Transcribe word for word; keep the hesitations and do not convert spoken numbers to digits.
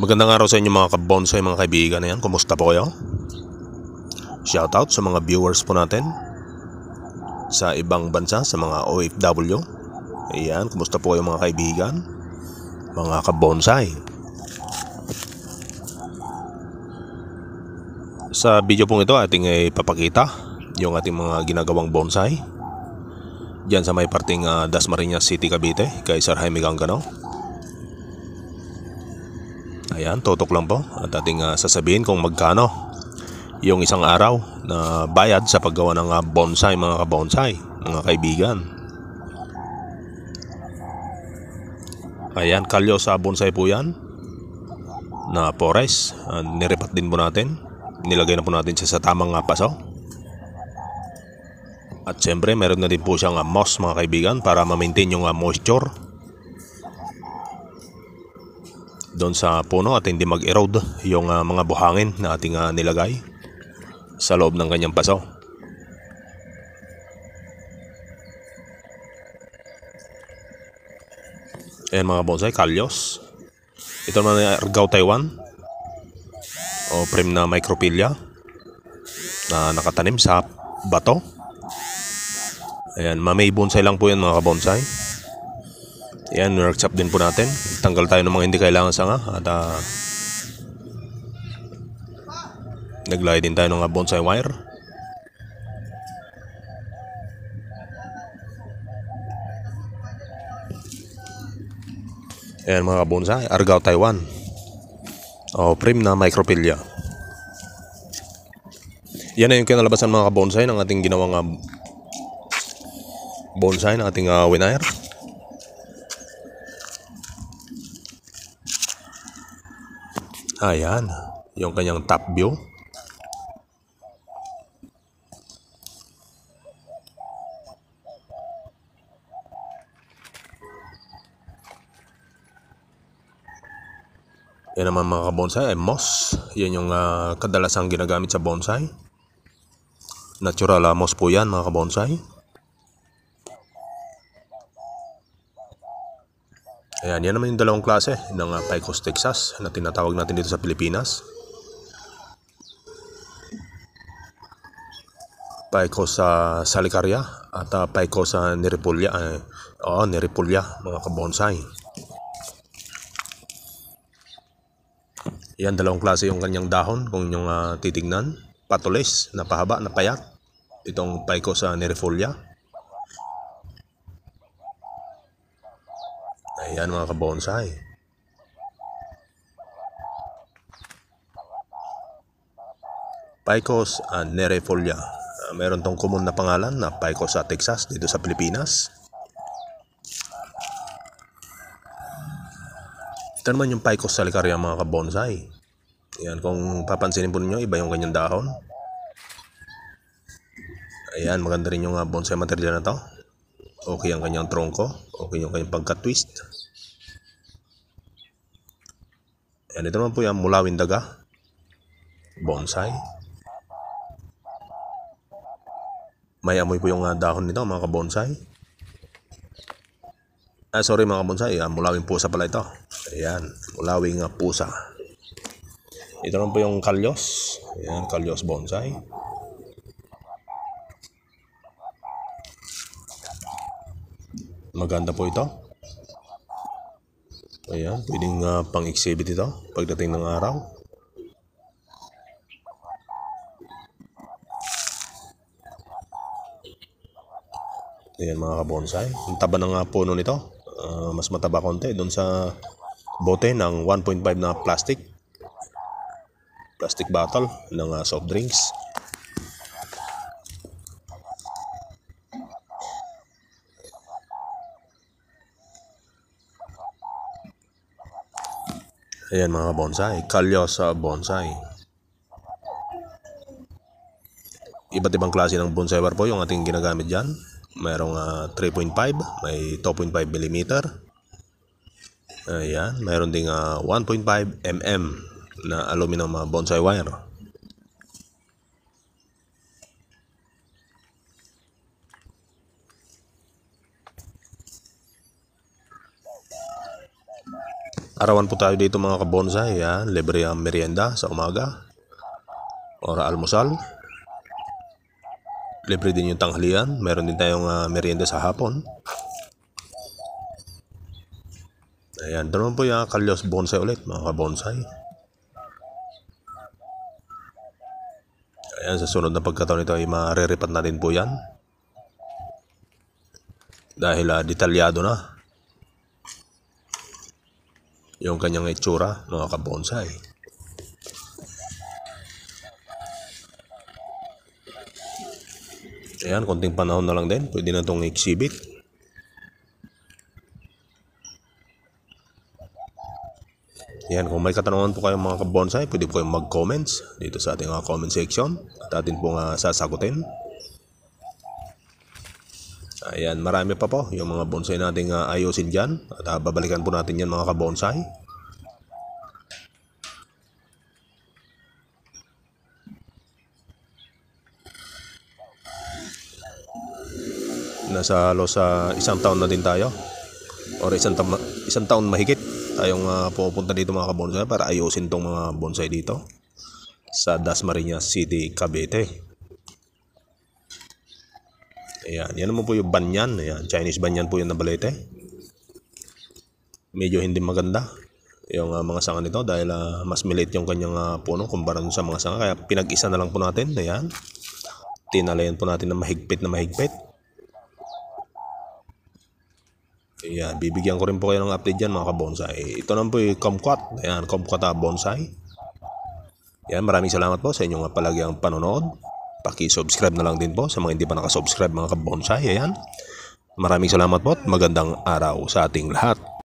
Magandang araw sa inyo mga kabonsai, mga kaibigan. Ayan, kumusta po kayo? Shoutout sa mga viewers po natin sa ibang bansa, sa mga O F W. Ayan, kumusta po kayo mga kaibigan, mga kabonsai? Sa video pong ito ating ipapakita yung ating mga ginagawang bonsai diyan sa may parting uh, Dasmariñas City, Cavite, kay Sir Jaime Gangano. Ayan, totok lang po at ating uh, sasabihin kung magkano yung isang araw na bayad sa paggawa ng uh, bonsai, mga kabonsai, mga kaibigan. Ayan, kalyo sa bonsai po yan na forest. uh, Nirepat din po natin, nilagay na po natin siya sa tamang uh, paso. At syempre meron na din po siyang uh, moss, mga kaibigan, para ma-maintain yung uh, moisture doon sa puno at hindi mag-erode yung uh, mga buhangin na ating uh, nilagay sa loob ng kanyang paso. Ayan mga bonsai, kalyos. Ito naman ay Argao Taiwan o prim na microphylla na nakatanim sa bato. Ayan, mamay bonsai lang po yan mga kabonsai. Ayan, workshop din po natin. Tanggal tayo ng mga hindi kailangan sanga at uh, naglagay din tayo ng uh, bonsai wire. Ayan mga bonsai, Argao Taiwan o prim na microphylla. Yan na yung kinalabasan mga kabonsai ng ating ginawang uh, bonsai ng ating uh, wire. Ayan, yung kanyang top view. Yan naman mga kabonsai ay moss. Yan yung uh, kadalasang ginagamit sa bonsai. Natural uh, moss po yan mga kabonsai. Ayan, yan naman yung dalawang klase ng uh, Picos Texas na tinatawag natin dito sa Pilipinas. Picos uh, salicaria at uh, Picos uh, neripulia. Uh, Oo, neripulia mga kabonsai. Yan, dalawang klase yung kanyang dahon kung inyong uh, titignan. Patulis, na pahaba, na payat. Itong Picos uh, nerifolia. Ayan mga kabonsai. Picos uh, nerifolia. Uh, meron tong common na pangalan na Picos uh, Texas dito sa Pilipinas. Ito naman yung Picos salicaria mga kabonsai. Ayan, kung papansinin po ninyo, iba yung kanyang dahon. Ayan, maganda rin yung uh, bonsai material na to. Okay ang kanyang tronko. Okay yung kanyang pagka-twist. Ayan, ito naman po yung mulawin daga bonsai. May amoy po yung uh, dahon nito mga kabonsai. Ah, sorry mga kabonsai, uh, mulawing pusa pala ito. Ayan, mulawing uh, pusa. Ito naman po yung kalyos. Ayan, kalyos bonsai. Maganda po ito. Ayan, pwedeng uh, pang-exhibit ito pagdating ng araw. Ayan mga kabonsai. Ang taba ng uh, puno nito, uh, mas mataba konti doon sa bote ng one point five na plastic. Plastic bottle ng uh, soft drinks. Ayan mga bonsai, kalyos sa bonsai. Iba't ibang klase ng bonsai wire po yung ating ginagamit dyan. Mayroong uh, three point five, may two point five millimeter. Ayan, mayroon ding uh, one point five millimeter na aluminum uh, bonsai wire. arawan po tayo dito mga kabonsai. Yan, libre ang merienda sa umaga or almusal. Libre din yung tanghalian. Meron din tayong uh, merienda sa hapon. Ayan, doon po yung Kalyos Bonsai ulit mga kabonsai. Ayan, sa sunod na pagkataon ito ay mariripat natin po yan. Dahil uh, detalyado na yung kanyang itsura mga kabonsai. Ayan, konting panahon na lang din. Pwede na itong exhibit. Ayan, kung may katanungan po kayong mga kabonsai, pwede po kayong mag-comments dito sa ating uh, comment section. At atin pong uh, sasagutin. Ayan, marami pa po yung mga bonsai nating uh, ayusin dyan. At uh, babalikan po natin yan mga kabonsai. Nasa halos sa uh, isang taon na din tayo or isang, ta isang taon mahigit tayong uh, pupunta dito mga kabonsai para ayusin tong mga bonsai dito sa Dasmariñas City, Cavite. Ayan, yan naman po yung banyan. Ayan, Chinese banyan po yung nabalete. Medyo hindi maganda yung uh, mga sanga nito dahil uh, mas maliit yung kanyang uh, puno kumpara sa mga sanga, kaya pinag-isa na lang po natin. Ayan, tinalayan po natin na mahigpit na mahigpit. Ayan, bibigyan ko rin po kayo ng update dyan mga kabonsai. Ito naman po yung kumquat. Ayan, kumquat bonsai. Ayan, maraming salamat po sa inyong palagyang panonood. Paki-subscribe na lang din po sa mga hindi pa nakasubscribe mga kabonsai. Ayan, maraming salamat po at magandang araw sa ating lahat.